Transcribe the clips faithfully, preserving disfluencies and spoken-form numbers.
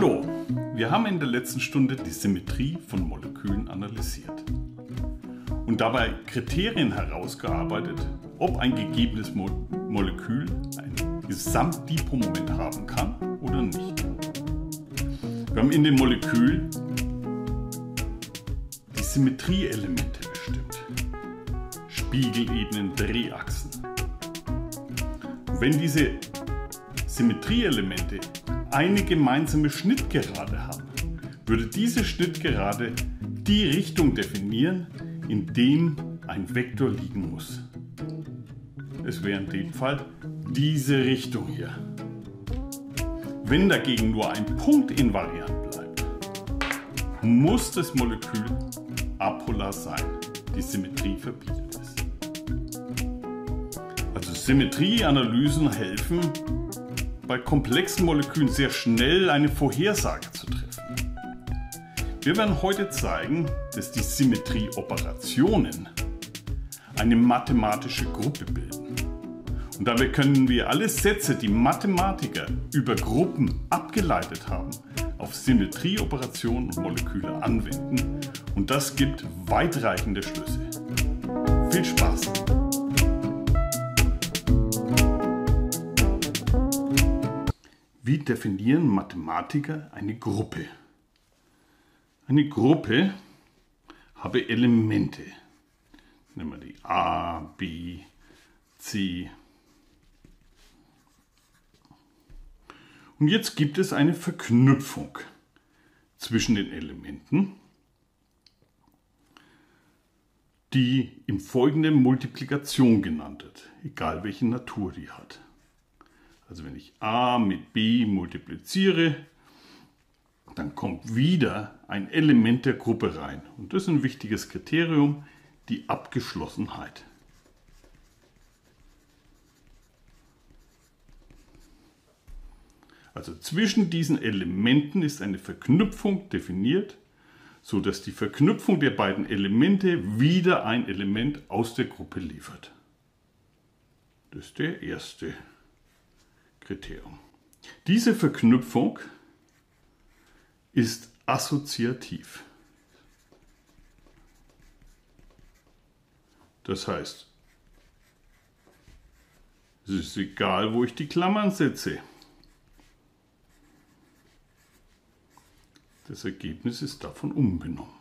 Hallo, wir haben in der letzten Stunde die Symmetrie von Molekülen analysiert und dabei Kriterien herausgearbeitet, ob ein gegebenes Mo Molekül ein Gesamtdipolmoment haben kann oder nicht. Wir haben in den Molekülen die Symmetrieelemente bestimmt, Spiegelebenen, Drehachsen. Wenn diese Symmetrieelemente eine gemeinsame Schnittgerade haben, würde diese Schnittgerade die Richtung definieren, in dem ein Vektor liegen muss. Es wäre in dem Fall diese Richtung hier. Wenn dagegen nur ein Punkt invariant bleibt, muss das Molekül apolar sein. Die Symmetrie verbietet es. Also Symmetrieanalysen helfen, bei komplexen Molekülen sehr schnell eine Vorhersage zu treffen. Wir werden heute zeigen, dass die Symmetrieoperationen eine mathematische Gruppe bilden. Und dabei können wir alle Sätze, die Mathematiker über Gruppen abgeleitet haben, auf Symmetrieoperationen und Moleküle anwenden. Und das gibt weitreichende Schlüsse. Viel Spaß! Wie definieren Mathematiker eine Gruppe? Eine Gruppe habe Elemente. Nehmen wir die A, B, C. Und jetzt gibt es eine Verknüpfung zwischen den Elementen, die im Folgenden Multiplikation genannt wird, egal welche Natur die hat. Also wenn ich A mit B multipliziere, dann kommt wieder ein Element der Gruppe rein. Und das ist ein wichtiges Kriterium, die Abgeschlossenheit. Also zwischen diesen Elementen ist eine Verknüpfung definiert, sodass die Verknüpfung der beiden Elemente wieder ein Element aus der Gruppe liefert. Das ist der erste Kriterium. Diese Verknüpfung ist assoziativ. Das heißt, es ist egal, wo ich die Klammern setze. Das Ergebnis ist davon unbenommen.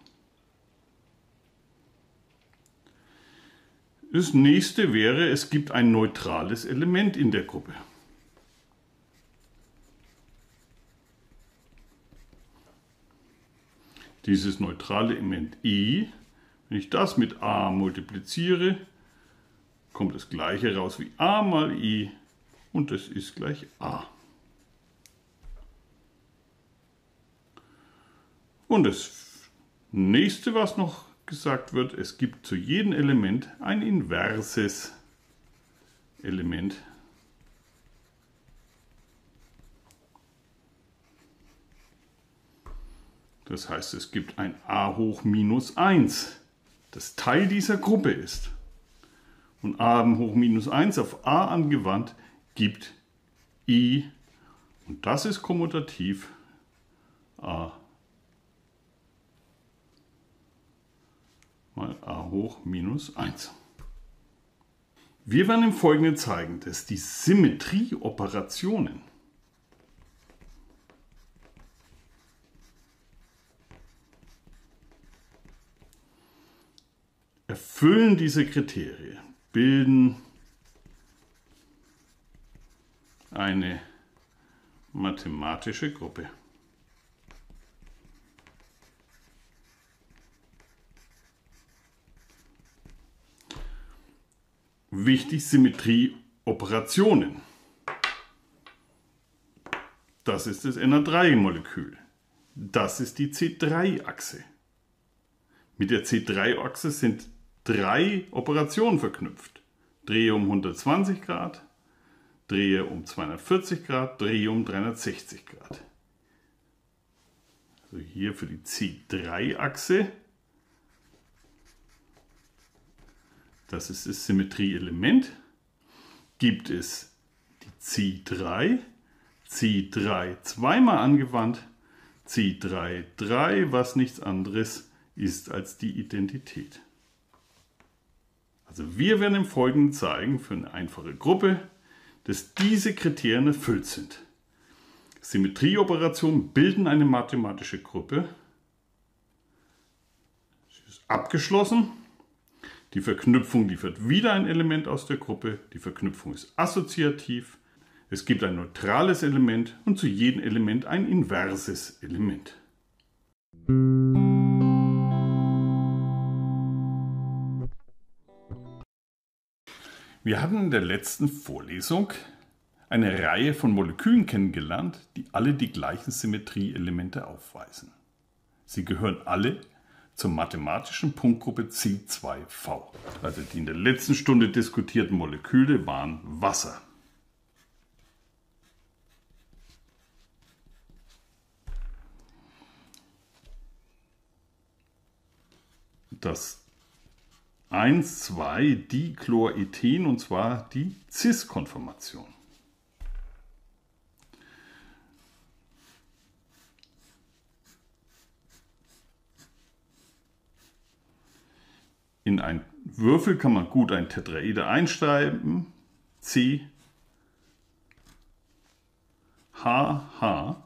Das nächste wäre, es gibt ein neutrales Element in der Gruppe. Dieses neutrale Element I, wenn ich das mit A multipliziere, kommt das gleiche raus wie A mal I und das ist gleich A. Und das nächste, was noch gesagt wird, es gibt zu jedem Element ein inverses Element. Das heißt, es gibt ein A hoch minus eins, das Teil dieser Gruppe ist. Und A hoch minus eins auf A angewandt gibt I. Und das ist kommutativ A mal A hoch minus eins. Wir werden im Folgenden zeigen, dass die Symmetrieoperationen erfüllen diese Kriterien, bilden eine mathematische Gruppe. Wichtig, Symmetrieoperationen. Das ist das N H drei Molekül. Das ist die C drei Achse. Mit der C drei Achse sind drei Operationen verknüpft. Drehe um hundertzwanzig Grad, Drehe um zweihundertvierzig Grad, Drehe um dreihundertsechzig Grad. Also hier für die C drei Achse, das ist das Symmetrieelement, gibt es die C drei, C drei zweimal angewandt C drei drei, was nichts anderes ist als die Identität. Also wir werden im Folgenden zeigen, für eine einfache Gruppe, dass diese Kriterien erfüllt sind. Symmetrieoperationen bilden eine mathematische Gruppe. Sie ist abgeschlossen. Die Verknüpfung liefert wieder ein Element aus der Gruppe. Die Verknüpfung ist assoziativ. Es gibt ein neutrales Element und zu jedem Element ein inverses Element. Wir hatten in der letzten Vorlesung eine Reihe von Molekülen kennengelernt, die alle die gleichen Symmetrieelemente aufweisen. Sie gehören alle zur mathematischen Punktgruppe C zwei V. Also die in der letzten Stunde diskutierten Moleküle waren Wasser. Das eins zwei Dichlorethen, und zwar die Cis-Konformation. In einen Würfel kann man gut ein Tetraeder einschreiben. C, H, H,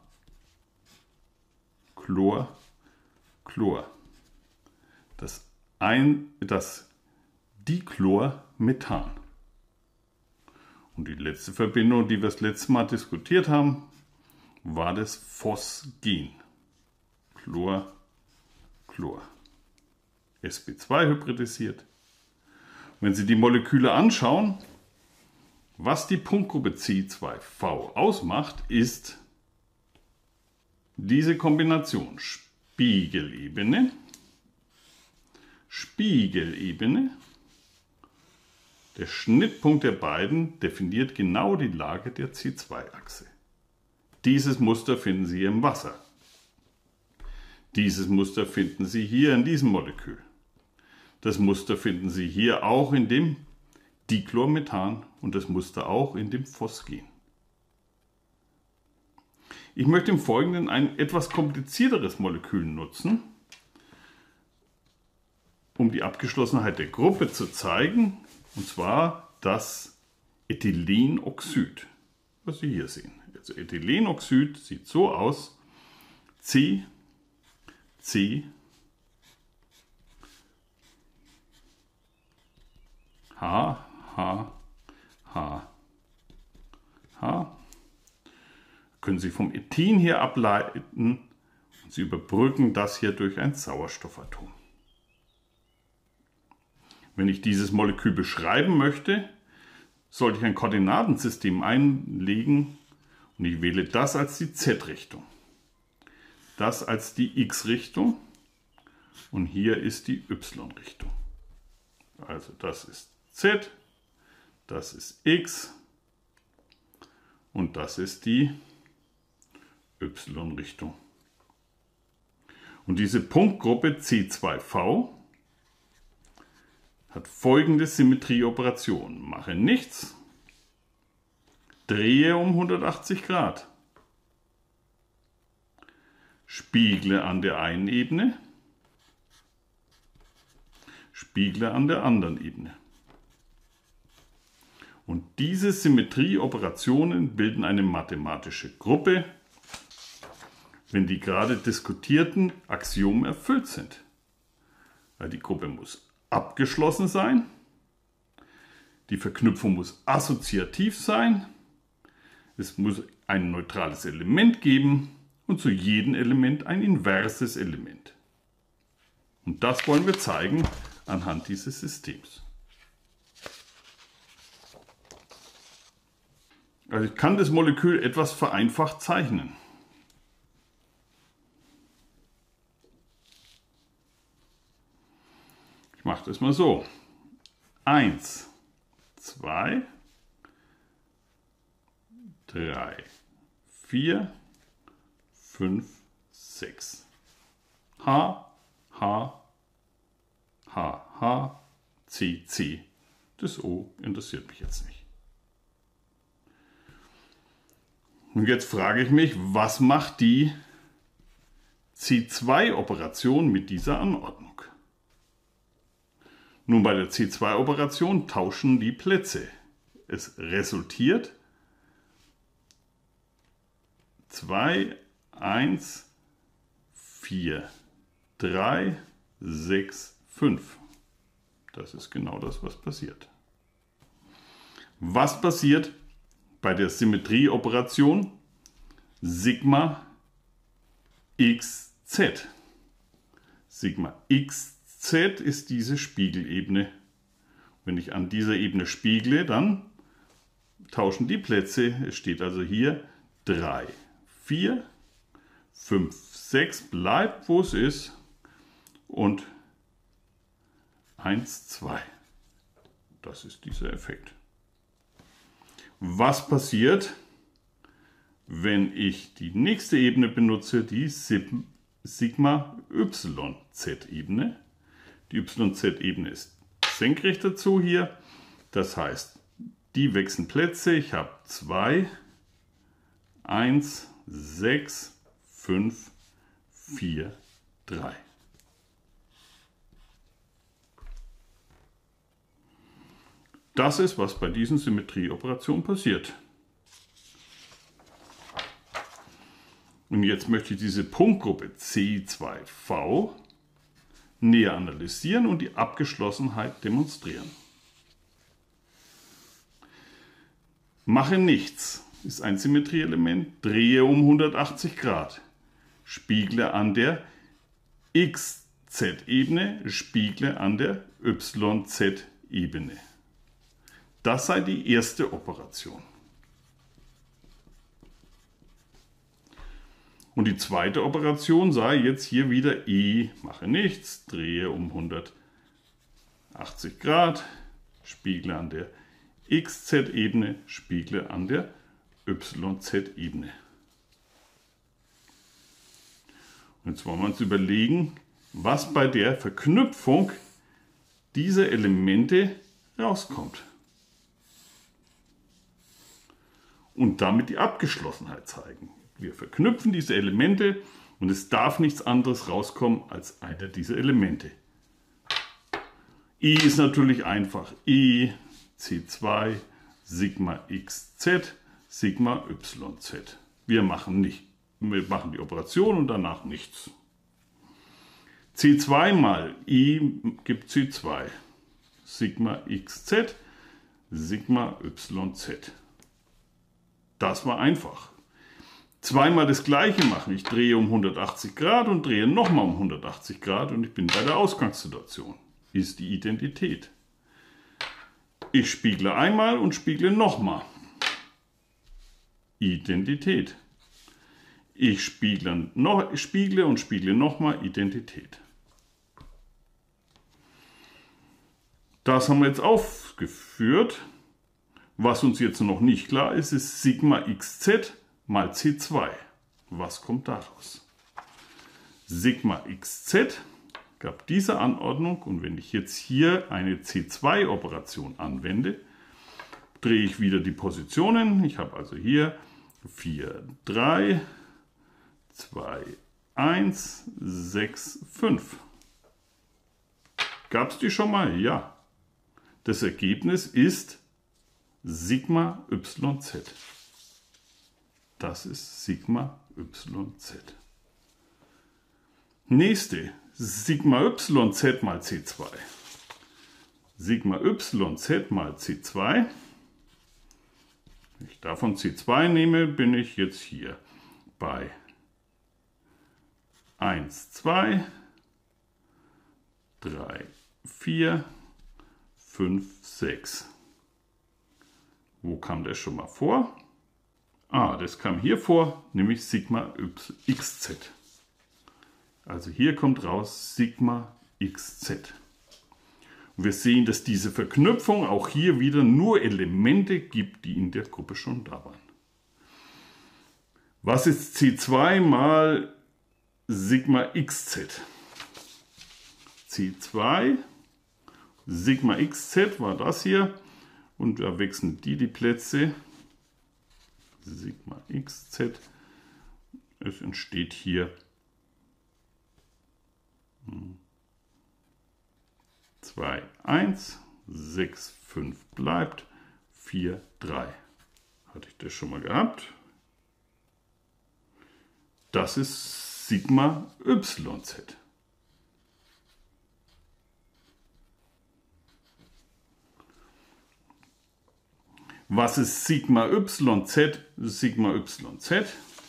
Chlor, Chlor. Das, ein, das Dichlormethan. Und die letzte Verbindung, die wir das letzte Mal diskutiert haben, war das Phosgen. Chlor, Chlor. S p zwei hybridisiert. Wenn Sie die Moleküle anschauen, was die Punktgruppe C zwei V ausmacht, ist diese Kombination Spiegelebene, Spiegelebene. Der Schnittpunkt der beiden definiert genau die Lage der C zwei Achse. Dieses Muster finden Sie im Wasser. Dieses Muster finden Sie hier in diesem Molekül. Das Muster finden Sie hier auch in dem Dichlormethan und das Muster auch in dem Phosgen. Ich möchte im Folgenden ein etwas komplizierteres Molekül nutzen, um die Abgeschlossenheit der Gruppe zu zeigen, und zwar das Ethylenoxid, was Sie hier sehen. Also Ethylenoxid sieht so aus: C, C, H, H, H, H. Können Sie vom Ethen hier ableiten und Sie überbrücken das hier durch ein Sauerstoffatom. Wenn ich dieses Molekül beschreiben möchte, sollte ich ein Koordinatensystem einlegen und ich wähle das als die Z-Richtung, das als die X-Richtung und hier ist die Y-Richtung. Also das ist Z, das ist X und das ist die Y-Richtung. Und diese Punktgruppe C zwei V hat folgende Symmetrieoperation. Mache nichts, drehe um hundertachtzig Grad, spiegle an der einen Ebene, spiegle an der anderen Ebene. Und diese Symmetrieoperationen bilden eine mathematische Gruppe, wenn die gerade diskutierten Axiome erfüllt sind. Weil die Gruppe muss abgeschlossen sein, die Verknüpfung muss assoziativ sein, es muss ein neutrales Element geben und zu jedem Element ein inverses Element. Und das wollen wir zeigen anhand dieses Systems. Also ich kann das Molekül etwas vereinfacht zeichnen. Ich mache das mal so. eins, zwei, drei, vier, fünf, sechs. H, H, H, H, C, C. Das O interessiert mich jetzt nicht. Und jetzt frage ich mich, was macht die C zwei Operation mit dieser Anordnung. Nun, bei der C zwei Operation tauschen die Plätze. Es resultiert zwei, eins, vier, drei, sechs, fünf. Das ist genau das, was passiert. Was passiert bei der Symmetrieoperation Sigma xz? Sigma xz ist diese Spiegelebene. Wenn ich an dieser Ebene spiegle, dann tauschen die Plätze. Es steht also hier drei, vier, fünf, sechs, bleibt wo es ist und eins, zwei. Das ist dieser Effekt. Was passiert, wenn ich die nächste Ebene benutze, die Sigma yz-Ebene? Die yz-Ebene ist senkrecht dazu hier. Das heißt, die wechseln Plätze. Ich habe zwei, eins, sechs, fünf, vier, drei. Das ist, was bei diesen Symmetrieoperationen passiert. Und jetzt möchte ich diese Punktgruppe C zwei V näher analysieren und die Abgeschlossenheit demonstrieren. Mache nichts ist ein Symmetrieelement, drehe um hundertachtzig Grad, spiegle an der xz-Ebene, spiegle an der yz-Ebene. Das sei die erste Operation. Und die zweite Operation sei jetzt hier wieder E, mache nichts, drehe um hundertachtzig Grad, spiegle an der xz-Ebene, spiegle an der yz-Ebene. Und jetzt wollen wir uns überlegen, was bei der Verknüpfung dieser Elemente rauskommt. Und damit die Abgeschlossenheit zeigen. Wir verknüpfen diese Elemente und es darf nichts anderes rauskommen als einer dieser Elemente. I ist natürlich einfach. I, C zwei, Sigma xz, Sigma yz. Wir machen nicht. Wir machen die Operation und danach nichts. C zwei mal I gibt C zwei. Sigma xz, Sigma yz. Das war einfach. Zweimal das gleiche machen. Ich drehe um hundertachtzig Grad und drehe nochmal um hundertachtzig Grad und ich bin bei der Ausgangssituation. Ist die Identität. Ich spiegle einmal und spiegle nochmal. Identität. Ich spiegle, noch, spiegle und spiegle nochmal. Identität. Das haben wir jetzt aufgeführt. Was uns jetzt noch nicht klar ist, ist Sigma xz mal C zwei. Was kommt daraus? Sigma xz gab diese Anordnung und wenn ich jetzt hier eine C zwei Operation anwende, drehe ich wieder die Positionen. Ich habe also hier vier, drei, zwei, eins, sechs, fünf. Gab es die schon mal? Ja. Das Ergebnis ist Sigma yz. Das ist Sigma yz. Nächste, Sigma yz mal C zwei. Sigma yz mal C zwei. Wenn ich davon C zwei nehme, bin ich jetzt hier bei eins, zwei, drei, vier, fünf, sechs. Wo kam das schon mal vor? Ah, das kam hier vor, nämlich Sigma xz. Also hier kommt raus Sigma xz. Und wir sehen, dass diese Verknüpfung auch hier wieder nur Elemente gibt, die in der Gruppe schon da waren. Was ist C zwei mal Sigma xz? C zwei, Sigma xz war das hier. Und da wechseln die die Plätze. Sigma xz. Es entsteht hier zwei, eins, sechs, fünf bleibt, vier, drei. Hatte ich das schon mal gehabt? Das ist Sigma Y Z. Was ist Sigma Y Z? Sigma Y Z.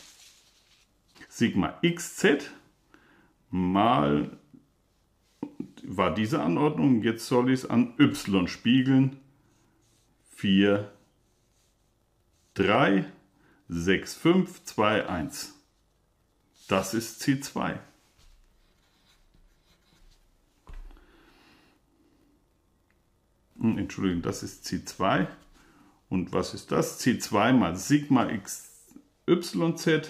Sigma X Z mal, war diese Anordnung, jetzt soll ich es an Y spiegeln. vier, drei, sechs, fünf, zwei, eins. Das ist C zwei. Entschuldigung, das ist C zwei. Und was ist das? C zwei mal Sigma X Y Z.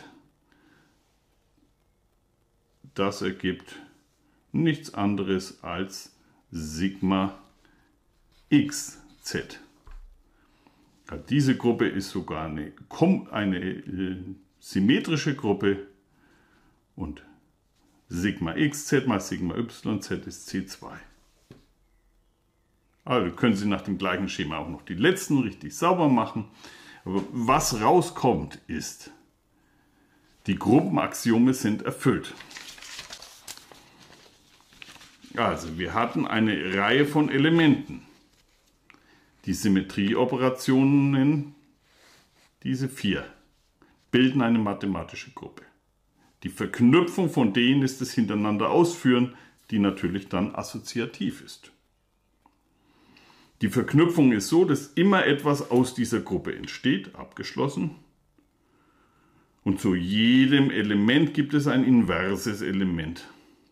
Das ergibt nichts anderes als Sigma X Z. Diese Gruppe ist sogar eine, eine äh, symmetrische Gruppe und Sigma X Z mal Sigma Y Z ist C zwei. Also können Sie nach dem gleichen Schema auch noch die letzten richtig sauber machen. Aber was rauskommt ist, die Gruppenaxiome sind erfüllt. Also wir hatten eine Reihe von Elementen. Die Symmetrieoperationen, diese vier, bilden eine mathematische Gruppe. Die Verknüpfung von denen ist das Hintereinander ausführen, die natürlich dann assoziativ ist. Die Verknüpfung ist so, dass immer etwas aus dieser Gruppe entsteht, abgeschlossen. Und zu jedem Element gibt es ein inverses Element,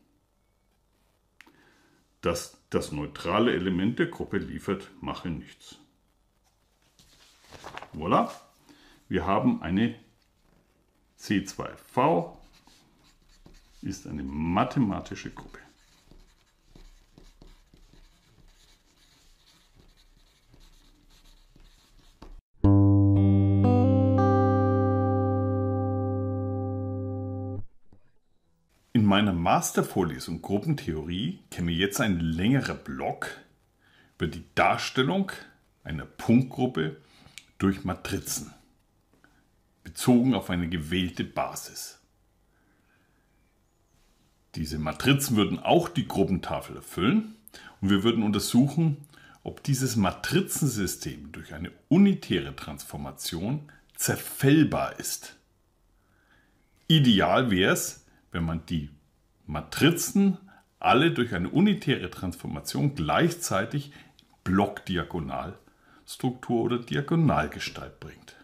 das das neutrale Element der Gruppe liefert, mache nichts. Voilà, wir haben eine C zwei V, ist eine mathematische Gruppe. In meiner Mastervorlesung Gruppentheorie käme jetzt ein längerer Block über die Darstellung einer Punktgruppe durch Matrizen, bezogen auf eine gewählte Basis. Diese Matrizen würden auch die Gruppentafel erfüllen und wir würden untersuchen, ob dieses Matrizensystem durch eine unitäre Transformation zerfällbar ist. Ideal wäre es, wenn man die Matrizen alle durch eine unitäre Transformation gleichzeitig Blockdiagonalstruktur oder Diagonalgestalt bringt.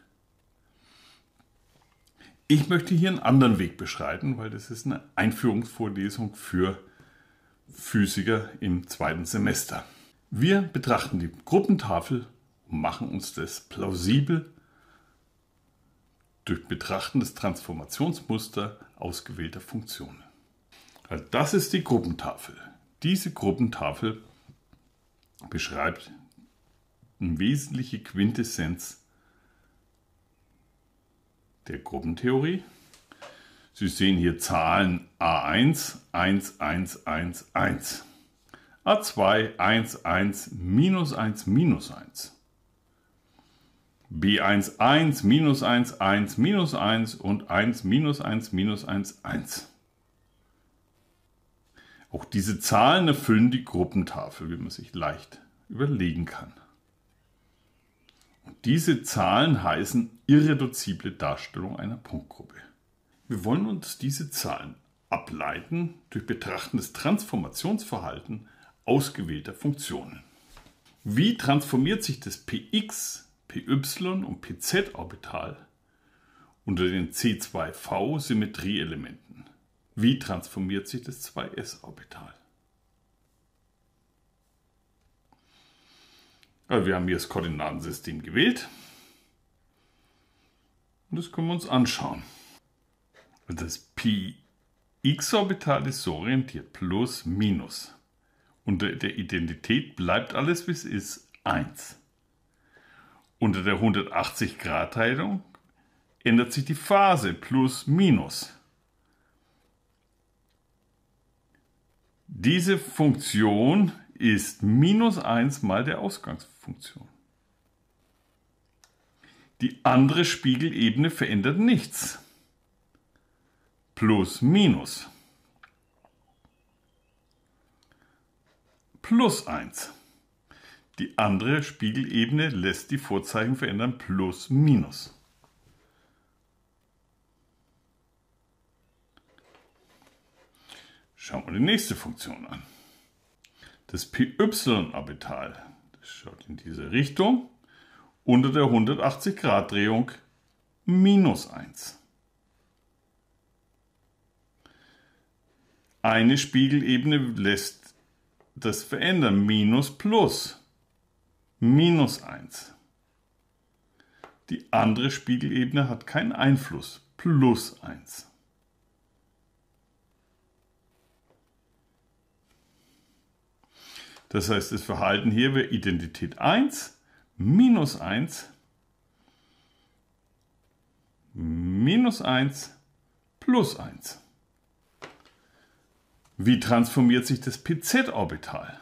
Ich möchte hier einen anderen Weg beschreiten, weil das ist eine Einführungsvorlesung für Physiker im zweiten Semester. Wir betrachten die Gruppentafel und machen uns das plausibel durch Betrachten des Transformationsmusters ausgewählter Funktionen. Also das ist die Gruppentafel. Diese Gruppentafel beschreibt eine wesentliche Quintessenz der Gruppentheorie. Sie sehen hier Zahlen A eins, eins, eins, eins, eins, A zwei, eins, eins, minus eins, minus eins. B eins, eins, minus eins, eins, minus eins und eins, minus eins, minus eins, eins. Auch diese Zahlen erfüllen die Gruppentafel, wie man sich leicht überlegen kann. Und diese Zahlen heißen irreduzible Darstellung einer Punktgruppe. Wir wollen uns diese Zahlen ableiten durch Betrachten des Transformationsverhaltens ausgewählter Funktionen. Wie transformiert sich das Px, Py und Pz-Orbital unter den C zwei V-Symmetrieelementen? Wie transformiert sich das zwei S-Orbital? Also wir haben hier das Koordinatensystem gewählt und das können wir uns anschauen. Das Px-Orbital ist so orientiert, plus, minus. Unter der Identität bleibt alles, wie es ist, eins. Unter der hundertachtzig Grad Teilung ändert sich die Phase plus minus. Diese Funktion ist minus eins mal der Ausgangsfunktion. Die andere Spiegelebene verändert nichts. Plus, minus. Plus eins. Die andere Spiegelebene lässt die Vorzeichen verändern. Plus, minus. Schauen wir die nächste Funktion an. Das P Y-Orbital, das schaut in diese Richtung, unter der hundertachtzig Grad Drehung minus eins. Eine Spiegelebene lässt das verändern, minus plus, minus eins. Die andere Spiegelebene hat keinen Einfluss, plus eins. Das heißt, das Verhalten hier wäre Identität eins, minus eins, minus eins, plus eins. Wie transformiert sich das P Z-Orbital?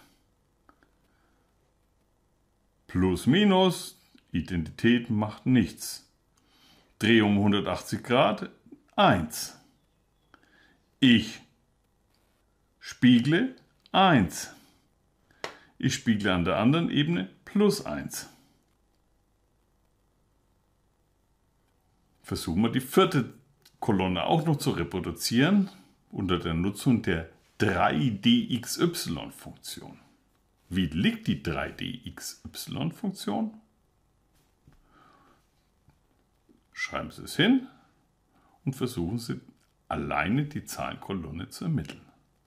Plus, minus, Identität macht nichts. Drehung um hundertachtzig Grad, eins. Ich spiegle eins. Ich spiegle an der anderen Ebene plus eins. Versuchen wir die vierte Kolonne auch noch zu reproduzieren unter der Nutzung der drei D X Y-Funktion. Wie liegt die drei D X Y-Funktion? Schreiben Sie es hin und versuchen Sie alleine die Zahlenkolonne zu ermitteln.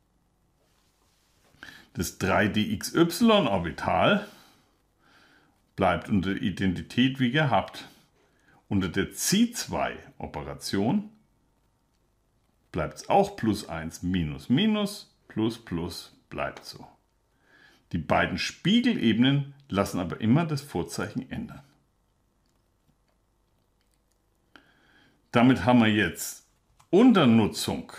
Das drei D X Y-Orbital bleibt unter der Identität wie gehabt. Unter der C zwei Operation bleibt es auch plus eins, minus, minus, plus, plus bleibt so. Die beiden Spiegelebenen lassen aber immer das Vorzeichen ändern. Damit haben wir jetzt unter Nutzung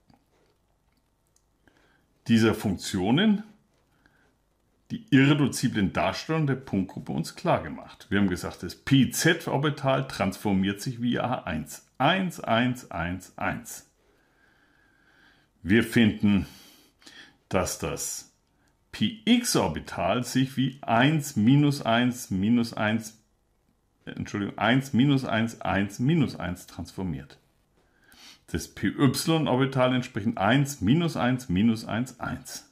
dieser Funktionen die irreduziblen Darstellungen der Punktgruppe uns klar gemacht. Wir haben gesagt, das P Z-Orbital transformiert sich via eins. eins, eins, eins, eins. Wir finden, dass das P X-Orbital sich wie eins, minus eins, minus eins, Entschuldigung, eins, minus eins, eins, minus eins transformiert. Das P Y-Orbital entsprechend eins, minus eins, minus eins, eins.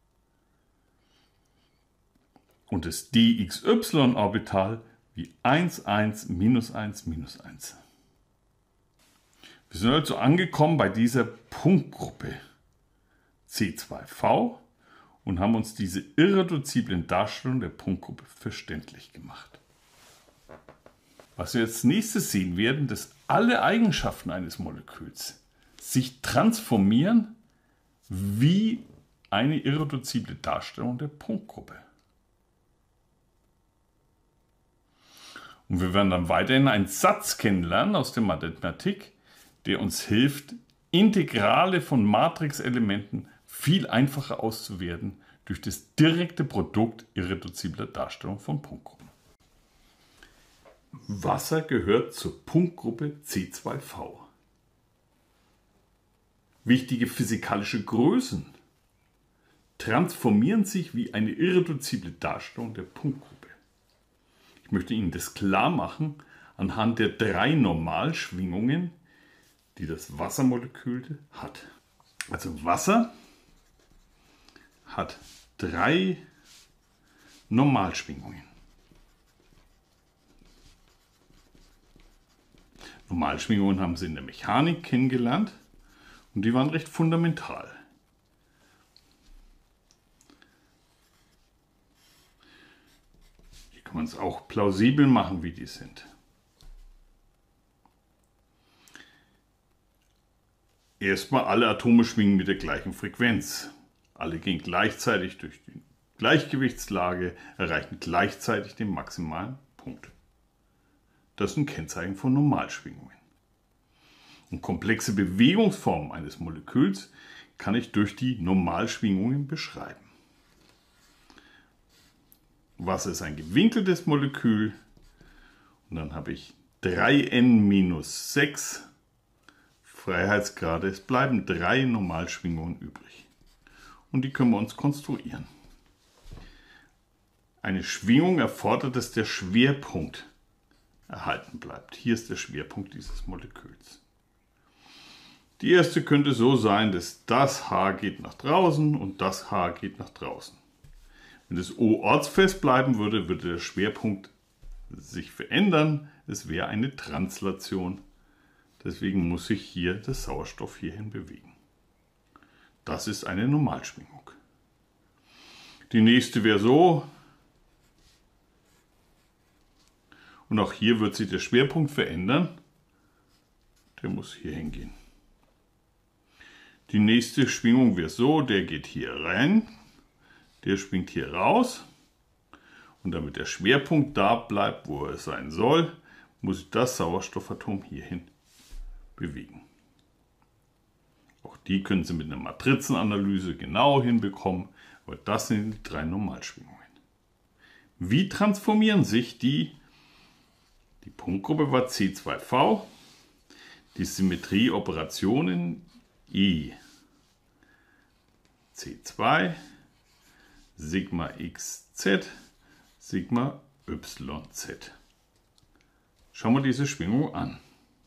Und das D X Y-Orbital wie eins, eins, minus eins, minus eins. Wir sind also angekommen bei dieser Punktgruppe C zwei V und haben uns diese irreduziblen Darstellungen der Punktgruppe verständlich gemacht. Was wir jetzt nächstes sehen werden, dass alle Eigenschaften eines Moleküls sich transformieren wie eine irreduzible Darstellung der Punktgruppe. Und wir werden dann weiterhin einen Satz kennenlernen aus der Mathematik, der uns hilft, Integrale von Matrixelementen viel einfacher auszuwerten durch das direkte Produkt irreduzibler Darstellung von Punktgruppen. Wasser gehört zur Punktgruppe C zwei V. Wichtige physikalische Größen transformieren sich wie eine irreduzible Darstellung der Punktgruppe. Ich möchte Ihnen das klar machen anhand der drei Normalschwingungen, die das Wassermolekül hat. Also Wasser hat drei Normalschwingungen. Normalschwingungen haben Sie in der Mechanik kennengelernt und die waren recht fundamental. Hier kann man es auch plausibel machen, wie die sind. Erstmal alle Atome schwingen mit der gleichen Frequenz. Alle gehen gleichzeitig durch die Gleichgewichtslage, erreichen gleichzeitig den maximalen Punkt. Das ist ein Kennzeichen von Normalschwingungen. Und komplexe Bewegungsformen eines Moleküls kann ich durch die Normalschwingungen beschreiben. Wasser ist ein gewinkeltes Molekül und dann habe ich drei n minus sechs Freiheitsgrade. Es bleiben drei Normalschwingungen übrig und die können wir uns konstruieren. Eine Schwingung erfordert, dass der Schwerpunkt erhalten bleibt. Hier ist der Schwerpunkt dieses Moleküls. Die erste könnte so sein, dass das H geht nach draußen und das H geht nach draußen. Wenn das O ortsfest bleiben würde, würde der Schwerpunkt sich verändern. Es wäre eine Translation. Deswegen muss sich hier der Sauerstoff hierhin bewegen. Das ist eine Normalschwingung. Die nächste wäre so. Und auch hier wird sich der Schwerpunkt verändern. Der muss hier hingehen. Die nächste Schwingung wäre so, der geht hier rein, der schwingt hier raus. Und damit der Schwerpunkt da bleibt, wo er sein soll, muss ich das Sauerstoffatom hierhin bewegen. Auch die können Sie mit einer Matrizenanalyse genau hinbekommen, aber das sind die drei Normalschwingungen. Wie transformieren sich die? Die Punktgruppe war C zwei V, die Symmetrieoperationen I C zwei, Sigma X Z, Sigma Y Z. Schauen wir diese Schwingung an.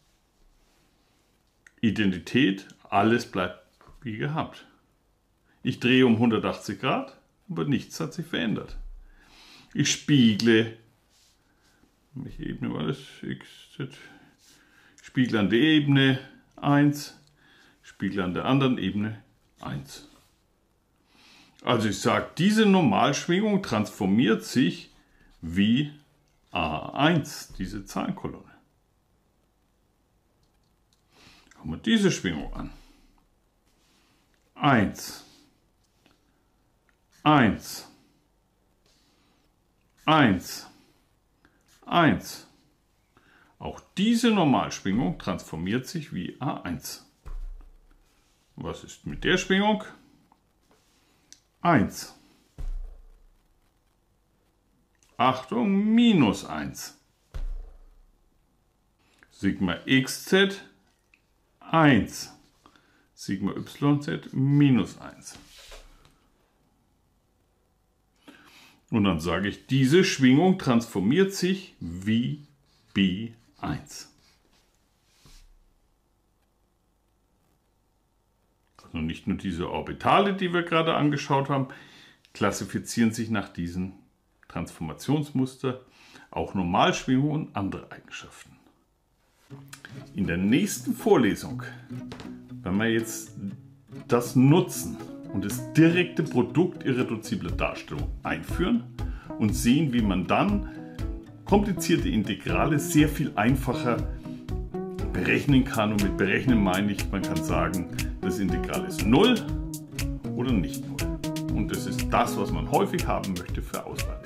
Identität, alles bleibt wie gehabt. Ich drehe um hundertachtzig Grad, aber nichts hat sich verändert. Ich spiegle, welche Ebene war das? X Z. Ich spiegle an der Ebene eins, Spiegel an der anderen Ebene eins. Also ich sage, diese Normalschwingung transformiert sich wie A eins, diese Zahlenkolonne. Schauen wir diese Schwingung an. eins, eins, eins, eins. Auch diese Normalschwingung transformiert sich wie A eins. Was ist mit der Schwingung? eins. Achtung, minus eins. Sigma X Z eins. Sigma Y Z minus eins. Und dann sage ich, diese Schwingung transformiert sich wie B eins. Also nicht nur diese Orbitale, die wir gerade angeschaut haben, klassifizieren sich nach diesem Transformationsmuster auch Normalschwingungen und andere Eigenschaften. In der nächsten Vorlesung werden wir jetzt das nutzen und das direkte Produkt irreduzibler Darstellung einführen und sehen, wie man dann komplizierte Integrale sehr viel einfacher berechnen kann. Und mit berechnen meine ich, man kann sagen, das Integral ist null oder nicht null. Und das ist das, was man häufig haben möchte für Auswahl.